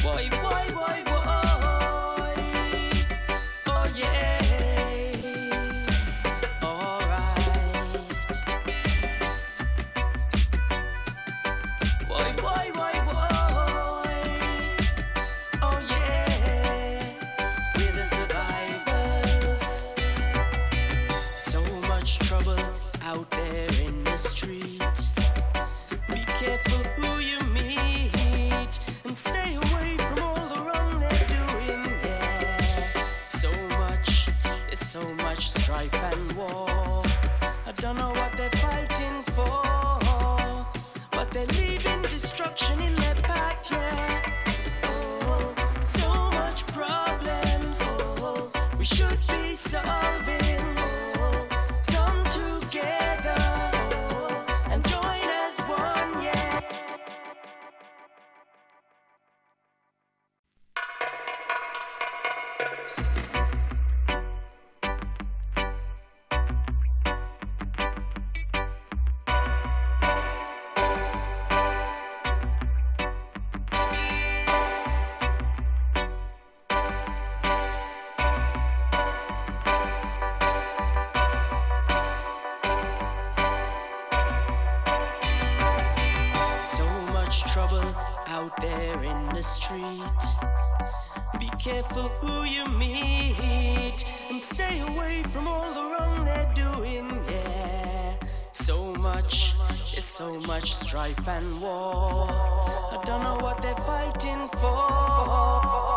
Boy, boy, boy, boy. Oh yeah. Alright. Boy, boy, boy, boy. Oh yeah. We're the survivors. So much trouble out there in the street. Be careful who you meet and stay away from all the wrong they're doing. Yeah, so much strife and war. I don't know what they're fighting for, but they're leaving destruction in their path. Yeah. Oh, so much problems. Oh, we should be solving. Oh, come together. And join as one, yeah. Trouble out there in the street. Be careful who you meet and stay away from all the wrong they're doing. Yeah, so much strife and war. I don't know what they're fighting for.